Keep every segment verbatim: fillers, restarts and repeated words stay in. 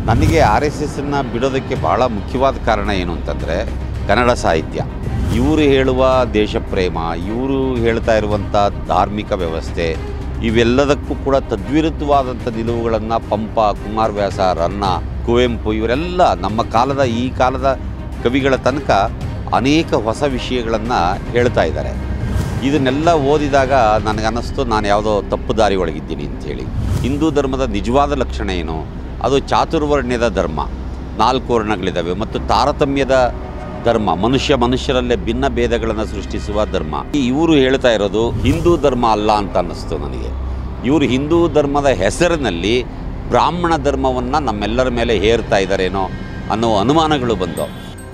ನನಗೆ R S ಎಸ್ಸನ್ನು ಬಿಡೋದಕ್ಕೆ ಭಾಳ ಮುಖ್ಯವಾದ ಕಾರಣ ಏನು ಅಂತಂದರೆ ಕನ್ನಡ ಸಾಹಿತ್ಯ. ಇವರು ಹೇಳುವ ದೇಶ ಪ್ರೇಮ, ಇವರು ಹೇಳ್ತಾ ಇರುವಂಥ ಧಾರ್ಮಿಕ ವ್ಯವಸ್ಥೆ, ಇವೆಲ್ಲದಕ್ಕೂ ಕೂಡ ತದ್ವಿರುದ್ಧವಾದಂಥ ನಿಲುವುಗಳನ್ನು ಪಂಪ, ಕುಮಾರವ್ಯಾಸ, ರನ್ನ, ಕುವೆಂಪು ಇವರೆಲ್ಲ ನಮ್ಮ ಕಾಲದ ಈ ಕಾಲದ ಕವಿಗಳ ತನಕ ಅನೇಕ ಹೊಸ ವಿಷಯಗಳನ್ನು ಹೇಳ್ತಾ ಇದ್ದಾರೆ. ಇದನ್ನೆಲ್ಲ ಓದಿದಾಗ ನನಗನ್ನಿಸ್ತು ನಾನು ಯಾವುದೋ ತಪ್ಪು ದಾರಿ ಒಳಗಿದ್ದೀನಿ ಅಂಥೇಳಿ. ಹಿಂದೂ ಧರ್ಮದ ನಿಜವಾದ ಲಕ್ಷಣ ಏನು? ಅದು ಚಾತುರ್ವರ್ಣ್ಯದ ಧರ್ಮ, ನಾಲ್ಕು ವರ್ಣಗಳಿದ್ದಾವೆ, ಮತ್ತು ತಾರತಮ್ಯದ ಧರ್ಮ, ಮನುಷ್ಯ ಮನುಷ್ಯರಲ್ಲೇ ಭಿನ್ನ ಭೇದಗಳನ್ನು ಸೃಷ್ಟಿಸುವ ಧರ್ಮ. ಇವರು ಹೇಳ್ತಾ ಇರೋದು ಹಿಂದೂ ಧರ್ಮ ಅಲ್ಲ ಅಂತ ಅನ್ನಿಸ್ತು ನನಗೆ. ಇವರು ಹಿಂದೂ ಧರ್ಮದ ಹೆಸರಿನಲ್ಲಿ ಬ್ರಾಹ್ಮಣ ಧರ್ಮವನ್ನು ನಮ್ಮೆಲ್ಲರ ಮೇಲೆ ಹೇರ್ತಾ ಇದ್ದಾರೇನೋ ಅನ್ನೋ ಅನುಮಾನಗಳು ಬಂದವು.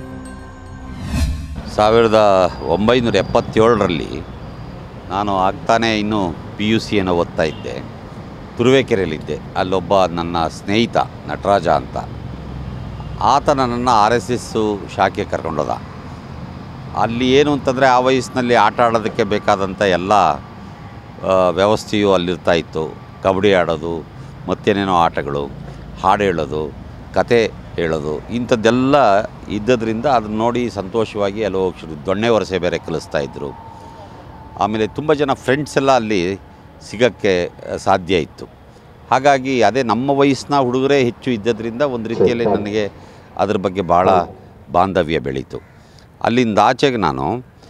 ಸಾವಿರದ ಒಂಬೈನೂರ ಎಪ್ಪತ್ತೇಳರಲ್ಲಿ ನಾನು ಆಗ್ತಾನೆ ಇನ್ನೂ ಪಿ ಯು ಸಿಯನ್ನು ಓದ್ತಾ ಇದ್ದೆ. ತುರುವೇಕೆರೆಯಲ್ಲಿದ್ದೆ. ಅಲ್ಲೊಬ್ಬ ನನ್ನ ಸ್ನೇಹಿತ ನಟರಾಜ ಅಂತ, ಆತ ನನ್ನನ್ನು ಆರ್ ಎಸ್ ಎಸ್ಸು ಶಾಖೆ ಕರ್ಕೊಂಡೋದ. ಅಲ್ಲಿ ಏನು ಅಂತಂದರೆ ಆ ವಯಸ್ಸಿನಲ್ಲಿ ಆಟ ಆಡೋದಕ್ಕೆ ಬೇಕಾದಂಥ ಎಲ್ಲ ವ್ಯವಸ್ಥೆಯು ಅಲ್ಲಿರ್ತಾ ಇತ್ತು. ಕಬಡ್ಡಿ ಆಡೋದು, ಮತ್ತೇನೇನೋ ಆಟಗಳು, ಹಾಡು ಹೇಳೋದು, ಕತೆ ಹೇಳೋದು, ಇಂಥದ್ದೆಲ್ಲ ಇದ್ದದ್ರಿಂದ ಅದನ್ನ ನೋಡಿ ಸಂತೋಷವಾಗಿ ಅಲ್ಲಿ ಹೋಗಿ ದೊಣ್ಣೆ ವರಸೆ ಬೇರೆ ಕಲಿಸ್ತಾಯಿದ್ರು. ಆಮೇಲೆ ತುಂಬ ಜನ ಫ್ರೆಂಡ್ಸ್ ಎಲ್ಲ ಅಲ್ಲಿ ಸಿಗೋಕ್ಕೆ ಸಾಧ್ಯ ಇತ್ತು. ಹಾಗಾಗಿ ಅದೇ ನಮ್ಮ ವಯಸ್ಸಿನ ಹುಡುಗರೇ ಹೆಚ್ಚು ಇದ್ದದ್ರಿಂದ ಒಂದು ರೀತಿಯಲ್ಲಿ ನನಗೆ ಅದ್ರ ಬಗ್ಗೆ ಭಾಳ ಬಾಂಧವ್ಯ ಬೆಳೀತು. ಅಲ್ಲಿಂದ ಆಚೆಗೆ ನಾನು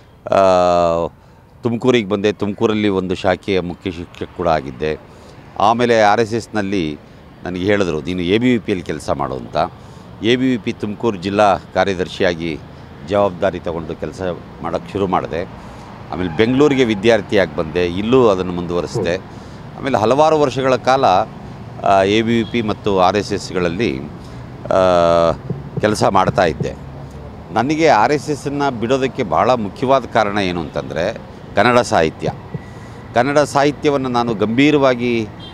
ತುಮಕೂರಿಗೆ ಬಂದೆ. ತುಮಕೂರಲ್ಲಿ ಒಂದು ಶಾಖೆಯ ಮುಖ್ಯ ಶಿಕ್ಷಕ ಕೂಡ ಆಗಿದ್ದೆ. ಆಮೇಲೆ ಆರ್ ಎಸ್ ಎಸ್ನಲ್ಲಿ ನನಗೆ ಹೇಳಿದ್ರು, ನೀನು ಎ ಬಿ ವಿ ಪಿಯಲ್ಲಿ ಕೆಲಸ ಮಾಡು ಅಂತ. A B V P Tumakuru ಜಿಲ್ಲಾ ಕಾರ್ಯದರ್ಶಿಯಾಗಿ ಜವಾಬ್ದಾರಿ ತಗೊಂಡು ಕೆಲಸ ಮಾಡೋಕ್ಕೆ ಶುರು ಮಾಡಿದೆ. ಆಮೇಲೆ ಬೆಂಗಳೂರಿಗೆ ವಿದ್ಯಾರ್ಥಿಯಾಗಿ ಬಂದೆ, ಇಲ್ಲೂ ಅದನ್ನು ಮುಂದುವರಿಸಿದೆ. ಆಮೇಲೆ ಹಲವಾರು ವರ್ಷಗಳ ಕಾಲ ಎ ಬಿ ವಿ ಪಿ ಮತ್ತು ಆರ್ ಎಸ್ ಎಸ್ಗಳಲ್ಲಿ ಕೆಲಸ ಮಾಡ್ತಾಯಿದ್ದೆ. ನನಗೆ ಆರ್ ಎಸ್ ಎಸ್ಸನ್ನು ಬಿಡೋದಕ್ಕೆ ಭಾಳ ಮುಖ್ಯವಾದ ಕಾರಣ ಏನು ಅಂತಂದರೆ ಕನ್ನಡ ಸಾಹಿತ್ಯ. ಕನ್ನಡ ಸಾಹಿತ್ಯವನ್ನು ನಾನು ಗಂಭೀರವಾಗಿ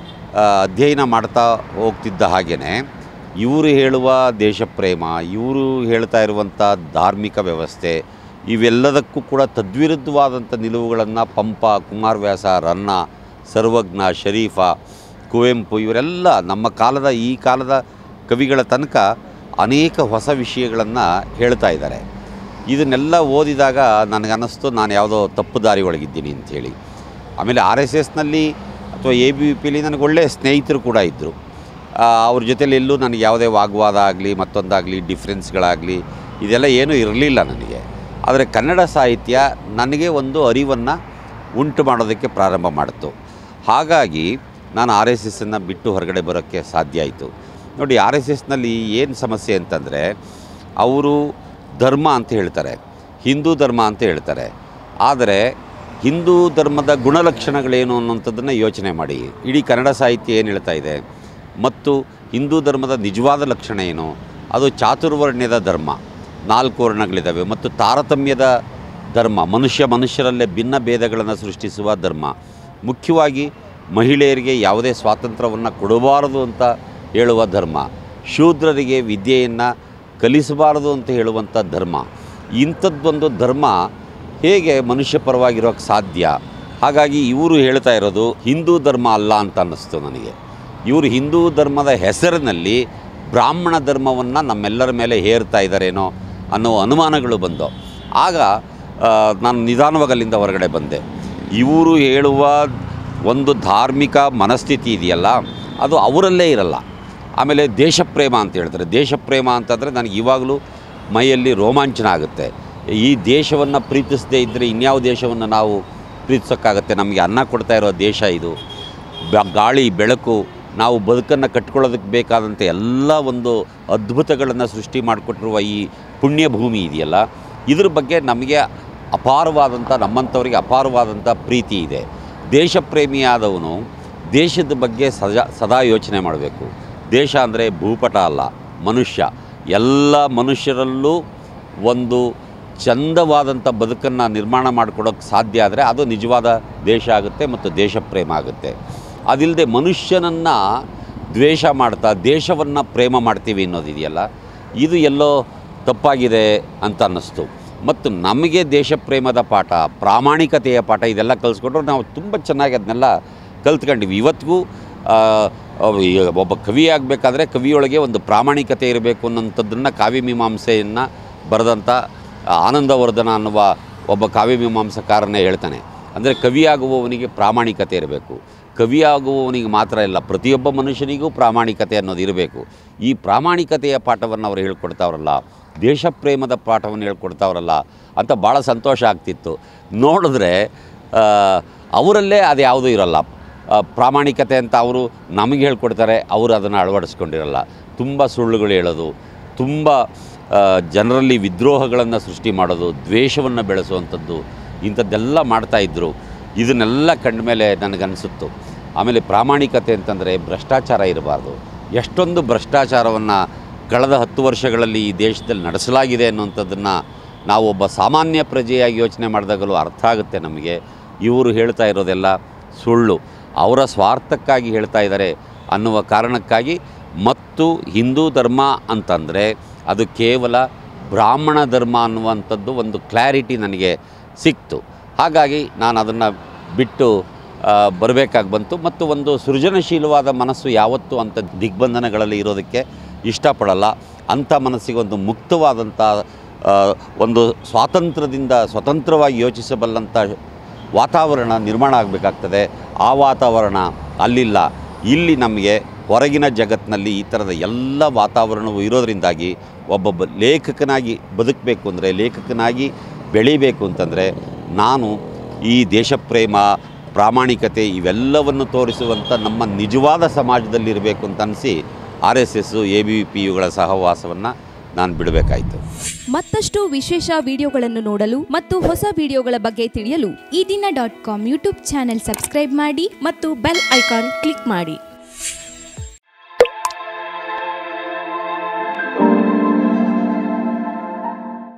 ಅಧ್ಯಯನ ಮಾಡ್ತಾ ಹೋಗ್ತಿದ್ದ ಹಾಗೆಯೇ ಇವರು ಹೇಳುವ ದೇಶ ಪ್ರೇಮ, ಇವರು ಹೇಳ್ತಾ ಇರುವಂಥ ಧಾರ್ಮಿಕ ವ್ಯವಸ್ಥೆ, ಇವೆಲ್ಲದಕ್ಕೂ ಕೂಡ ತದ್ವಿರುದ್ಧವಾದಂಥ ನಿಲುವುಗಳನ್ನು ಪಂಪ, ಕುಮಾರವ್ಯಾಸ, ರನ್ನ, ಸರ್ವಜ್ಞ, ಶರೀಫ, ಕುವೆಂಪು ಇವರೆಲ್ಲ ನಮ್ಮ ಕಾಲದ ಈ ಕಾಲದ ಕವಿಗಳ ತನಕ ಅನೇಕ ಹೊಸ ವಿಷಯಗಳನ್ನು ಹೇಳ್ತಾ ಇದ್ದಾರೆ. ಇದನ್ನೆಲ್ಲ ಓದಿದಾಗ ನನಗನ್ನಿಸ್ತು ನಾನು ಯಾವುದೋ ತಪ್ಪು ದಾರಿ ಒಳಗಿದ್ದೀನಿ ಅಂಥೇಳಿ. ಆಮೇಲೆ ಆರ್ ಎಸ್ ಎಸ್ನಲ್ಲಿ ಅಥವಾ ಎ ಬಿ ವಿ ಪಿಲಿ ನನಗೆ ಒಳ್ಳೆಯ ಸ್ನೇಹಿತರು ಕೂಡ ಇದ್ದರು. ಅವ್ರ ಜೊತೆಲಿ ಎಲ್ಲೂ ನನಗೆ ಯಾವುದೇ ವಾಗ್ವಾದ ಆಗಲಿ, ಮತ್ತೊಂದಾಗಲಿ, ಡಿಫ್ರೆನ್ಸ್ಗಳಾಗಲಿ ಇದೆಲ್ಲ ಏನೂ ಇರಲಿಲ್ಲ ನನಗೆ. ಆದರೆ ಕನ್ನಡ ಸಾಹಿತ್ಯ ನನಗೆ ಒಂದು ಅರಿವನ್ನು ಉಂಟು ಮಾಡೋದಕ್ಕೆ ಪ್ರಾರಂಭ ಮಾಡಿತು. ಹಾಗಾಗಿ ನಾನು ಆರ್ ಎಸ್ ಎಸ್ಸನ್ನು ಬಿಟ್ಟು ಹೊರಗಡೆ ಬರೋಕ್ಕೆ ಸಾಧ್ಯ ಆಯಿತು. ನೋಡಿ, ಆರ್ ಎಸ್ ಎಸ್ನಲ್ಲಿ ಏನು ಸಮಸ್ಯೆ ಅಂತಂದರೆ ಅವರು ಧರ್ಮ ಅಂತ ಹೇಳ್ತಾರೆ, ಹಿಂದೂ ಧರ್ಮ ಅಂತ ಹೇಳ್ತಾರೆ. ಆದರೆ ಹಿಂದೂ ಧರ್ಮದ ಗುಣಲಕ್ಷಣಗಳೇನು ಅನ್ನೋಂಥದ್ದನ್ನು ಯೋಚನೆ ಮಾಡಿ. ಇಡೀ ಕನ್ನಡ ಸಾಹಿತ್ಯ ಏನು ಹೇಳ್ತಾ ಇದೆ, ಮತ್ತು ಹಿಂದೂ ಧರ್ಮದ ನಿಜವಾದ ಲಕ್ಷಣ ಏನು? ಅದು ಚಾತುರ್ವರ್ಣ್ಯದ ಧರ್ಮ, ನಾಲ್ಕು ವರ್ಣಗಳಿದ್ದಾವೆ, ಮತ್ತು ತಾರತಮ್ಯದ ಧರ್ಮ, ಮನುಷ್ಯ ಮನುಷ್ಯರಲ್ಲೇ ಭಿನ್ನ ಭೇದಗಳನ್ನು ಸೃಷ್ಟಿಸುವ ಧರ್ಮ. ಮುಖ್ಯವಾಗಿ ಮಹಿಳೆಯರಿಗೆ ಯಾವುದೇ ಸ್ವಾತಂತ್ರ್ಯವನ್ನು ಕೊಡಬಾರದು ಅಂತ ಹೇಳುವ ಧರ್ಮ, ಶೂದ್ರರಿಗೆ ವಿದ್ಯೆಯನ್ನು ಕಲಿಸಬಾರದು ಅಂತ ಹೇಳುವಂಥ ಧರ್ಮ. ಇಂಥದ್ದೊಂದು ಧರ್ಮ ಹೇಗೆ ಮನುಷ್ಯ ಪರವಾಗಿರೋಕ್ಕೆ ಸಾಧ್ಯ? ಹಾಗಾಗಿ ಇವರು ಹೇಳ್ತಾ ಇರೋದು ಹಿಂದೂ ಧರ್ಮ ಅಲ್ಲ ಅಂತ ಅನ್ನಿಸ್ತು ನನಗೆ. ಇವರು ಹಿಂದೂ ಧರ್ಮದ ಹೆಸರಿನಲ್ಲಿ ಬ್ರಾಹ್ಮಣ ಧರ್ಮವನ್ನು ನಮ್ಮೆಲ್ಲರ ಮೇಲೆ ಹೇರ್ತಾ ಇದ್ದಾರೇನೋ ಅನ್ನೋ ಅನುಮಾನಗಳು ಬಂದವು. ಆಗ ನಾನು ನಿಧಾನವಾಗಿ ಅಲ್ಲಿಂದ ಹೊರಗಡೆ ಬಂದೆ. ಇವರು ಹೇಳುವ ಒಂದು ಧಾರ್ಮಿಕ ಮನಸ್ಥಿತಿ ಇದೆಯಲ್ಲ, ಅದು ಅವರಲ್ಲೇ ಇರಲ್ಲ. ಆಮೇಲೆ ದೇಶಪ್ರೇಮ ಅಂತ ಹೇಳ್ತಾರೆ. ದೇಶಪ್ರೇಮ ಅಂತಂದರೆ ನನಗೆ ಇವಾಗಲೂ ಮೈಯಲ್ಲಿ ರೋಮಾಂಚನ ಆಗುತ್ತೆ. ಈ ದೇಶವನ್ನು ಪ್ರೀತಿಸದೇ ಇದ್ದರೆ ಇನ್ಯಾವ ದೇಶವನ್ನು ನಾವು ಪ್ರೀತಿಸೋಕ್ಕಾಗತ್ತೆ? ನಮಗೆ ಅನ್ನ ಕೊಡ್ತಾ ಇರೋ ದೇಶ ಇದು. ಗಾಳಿ, ಬೆಳಕು, ನಾವು ಬದುಕನ್ನು ಕಟ್ಕೊಳ್ಳೋದಕ್ಕೆ ಬೇಕಾದಂಥ ಎಲ್ಲ ಒಂದು ಅದ್ಭುತಗಳನ್ನು ಸೃಷ್ಟಿ ಮಾಡಿಕೊಟ್ಟಿರುವ ಈ ಪುಣ್ಯ ಭೂಮಿ ಇದೆಯಲ್ಲ, ಇದ್ರ ಬಗ್ಗೆ ನಮಗೆ ಅಪಾರವಾದಂಥ, ನಮ್ಮಂಥವರಿಗೆ ಅಪಾರವಾದಂಥ ಪ್ರೀತಿ ಇದೆ. ದೇಶಪ್ರೇಮಿಯಾದವನು ದೇಶದ ಬಗ್ಗೆ ಸದಾ ಸದಾ ಯೋಚನೆ ಮಾಡಬೇಕು. ದೇಶ ಅಂದರೆ ಭೂಪಟ ಅಲ್ಲ, ಮನುಷ್ಯ. ಎಲ್ಲ ಮನುಷ್ಯರಲ್ಲೂ ಒಂದು ಚಂದವಾದಂಥ ಬದುಕನ್ನು ನಿರ್ಮಾಣ ಮಾಡಿಕೊಡೋಕ್ಕೆ ಸಾಧ್ಯ ಆದರೆ ಅದು ನಿಜವಾದ ದೇಶ ಆಗುತ್ತೆ ಮತ್ತು ದೇಶಪ್ರೇಮ ಆಗುತ್ತೆ. ಅದಿಲ್ಲದೆ ಮನುಷ್ಯನನ್ನು ದ್ವೇಷ ಮಾಡ್ತಾ ದೇಶವನ್ನು ಪ್ರೇಮ ಮಾಡ್ತೀವಿ ಅನ್ನೋದಿದೆಯಲ್ಲ, ಇದು ಎಲ್ಲೋ ತಪ್ಪಾಗಿದೆ ಅಂತ ಅನ್ನಿಸ್ತು. ಮತ್ತು ನಮಗೆ ದೇಶ ಪ್ರೇಮದ ಪಾಠ, ಪ್ರಾಮಾಣಿಕತೆಯ ಪಾಠ ಇದೆಲ್ಲ ಕಲಿಸ್ಕೊಂಡ್ರು ನಾವು ತುಂಬ ಚೆನ್ನಾಗಿ ಅದನ್ನೆಲ್ಲ ಕಲ್ತ್ಕೊಂಡಿವಿ. ಇವತ್ತಿಗೂ ಒಬ್ಬ ಕವಿ ಆಗಬೇಕಾದ್ರೆ ಕವಿಯೊಳಗೆ ಒಂದು ಪ್ರಾಮಾಣಿಕತೆ ಇರಬೇಕು ಅನ್ನೋಂಥದ್ದನ್ನು ಕಾವ್ಯಮೀಮಾಂಸೆಯನ್ನು ಬರೆದಂಥ ಆನಂದವರ್ಧನ ಅನ್ನುವ ಒಬ್ಬ ಕಾವ್ಯಮೀಮಾಂಸಕಾರನೇ ಹೇಳ್ತಾನೆ. ಅಂದರೆ ಕವಿಯಾಗುವವನಿಗೆ ಪ್ರಾಮಾಣಿಕತೆ ಇರಬೇಕು. ಕವಿಯಾಗುವವನಿಗೆ ಮಾತ್ರ ಇಲ್ಲ, ಪ್ರತಿಯೊಬ್ಬ ಮನುಷ್ಯನಿಗೂ ಪ್ರಾಮಾಣಿಕತೆ ಅನ್ನೋದು ಇರಬೇಕು. ಈ ಪ್ರಾಮಾಣಿಕತೆಯ ಪಾಠವನ್ನು ಅವರು ಹೇಳ್ಕೊಡ್ತಾವ್ರಲ್ಲ, ದೇಶಪ್ರೇಮದ ಪಾಠವನ್ನು ಹೇಳ್ಕೊಡ್ತಾವ್ರಲ್ಲ ಅಂತ ಭಾಳ ಸಂತೋಷ ಆಗ್ತಿತ್ತು. ನೋಡಿದ್ರೆ ಅವರಲ್ಲೇ ಅದು ಯಾವುದೂ ಇರಲ್ಲ. ಪ್ರಾಮಾಣಿಕತೆ ಅಂತ ಅವರು ನಮಗೆ ಹೇಳ್ಕೊಡ್ತಾರೆ, ಅವರು ಅದನ್ನು ಅಳವಡಿಸ್ಕೊಂಡಿರಲ್ಲ. ತುಂಬ ಸುಳ್ಳುಗಳು ಹೇಳೋದು, ತುಂಬ ಜನರಲ್ಲಿ ವಿದ್ರೋಹಗಳನ್ನು ಸೃಷ್ಟಿ ಮಾಡೋದು, ದ್ವೇಷವನ್ನು ಬೆಳೆಸುವಂಥದ್ದು, ಇಂಥದ್ದೆಲ್ಲ ಮಾಡ್ತಾಯಿದ್ರು. ಇದನ್ನೆಲ್ಲ ಕಂಡ ಮೇಲೆ ನನಗನ್ನಿಸುತ್ತು. ಆಮೇಲೆ ಪ್ರಾಮಾಣಿಕತೆ ಅಂತಂದರೆ ಭ್ರಷ್ಟಾಚಾರ ಇರಬಾರ್ದು. ಎಷ್ಟೊಂದು ಭ್ರಷ್ಟಾಚಾರವನ್ನು ಕಳೆದ ಹತ್ತು ವರ್ಷಗಳಲ್ಲಿ ಈ ದೇಶದಲ್ಲಿ ನಡೆಸಲಾಗಿದೆ ಅನ್ನುವಂಥದ್ದನ್ನು ನಾವು ಒಬ್ಬ ಸಾಮಾನ್ಯ ಪ್ರಜೆಯಾಗಿ ಯೋಚನೆ ಮಾಡಿದಾಗಲೂ ಅರ್ಥ ಆಗುತ್ತೆ ನಮಗೆ. ಇವರು ಹೇಳ್ತಾ ಇರೋದೆಲ್ಲ ಸುಳ್ಳು, ಅವರ ಸ್ವಾರ್ಥಕ್ಕಾಗಿ ಹೇಳ್ತಾ ಇದ್ದಾರೆ ಅನ್ನುವ ಕಾರಣಕ್ಕಾಗಿ. ಮತ್ತು ಹಿಂದೂ ಧರ್ಮ ಅಂತಂದರೆ ಅದು ಕೇವಲ ಬ್ರಾಹ್ಮಣ ಧರ್ಮ ಅನ್ನುವಂಥದ್ದು ಒಂದು ಕ್ಲಾರಿಟಿ ನನಗೆ ಸಿಕ್ತು. ಹಾಗಾಗಿ ನಾನು ಅದನ್ನು ಬಿಟ್ಟು ಬರಬೇಕಾಗಿ ಬಂತು. ಮತ್ತು ಒಂದು ಸೃಜನಶೀಲವಾದ ಮನಸ್ಸು ಯಾವತ್ತೂ ಅಂಥ ದಿಗ್ಬಂಧನಗಳಲ್ಲಿ ಇರೋದಕ್ಕೆ ಇಷ್ಟಪಡಲ್ಲ. ಅಂಥ ಮನಸ್ಸಿಗೆ ಒಂದು ಮುಕ್ತವಾದಂಥ ಒಂದು ಸ್ವಾತಂತ್ರ್ಯದಿಂದ ಸ್ವತಂತ್ರವಾಗಿ ಯೋಚಿಸಬಲ್ಲಂಥ ವಾತಾವರಣ ನಿರ್ಮಾಣ ಆಗಬೇಕಾಗ್ತದೆ. ಆ ವಾತಾವರಣ ಅಲ್ಲಿಲ್ಲ. ಇಲ್ಲಿ ನಮಗೆ ಹೊರಗಿನ ಜಗತ್ತಿನಲ್ಲಿ ಈ ಥರದ ಎಲ್ಲ ವಾತಾವರಣವು ಇರೋದರಿಂದಾಗಿ ಒಬ್ಬೊಬ್ಬ ಲೇಖಕನಾಗಿ ಬದುಕಬೇಕು ಅಂದರೆ, ಲೇಖಕನಾಗಿ ಬೆಳೀಬೇಕು ಅಂತಂದರೆ ನಾನು ಈ ದೇಶಪ್ರೇಮ, ಪ್ರಾಮಾಣಿಕತೆ ಇವೆಲ್ಲವನ್ನು ತೋರಿಸುವಂಥ ನಮ್ಮ ನಿಜವಾದ ಸಮಾಜದಲ್ಲಿರಬೇಕು ಅಂತ ಅನಿಸಿ R S S A B V P ಯುಗಳ ಸಹವಾಸವನ್ನು ನಾನು ಬಿಡಬೇಕಾಯಿತು. ಮತ್ತಷ್ಟು ವಿಶೇಷ ವಿಡಿಯೋಗಳನ್ನು ನೋಡಲು ಮತ್ತು ಹೊಸ ವಿಡಿಯೋಗಳ ಬಗ್ಗೆ ತಿಳಿಯಲು Ee Dina dot com YouTube channel subscribe ಮಾಡಿ ಮತ್ತು ಬೆಲ್ ಐಕಾನ್ ಕ್ಲಿಕ್ ಮಾಡಿ.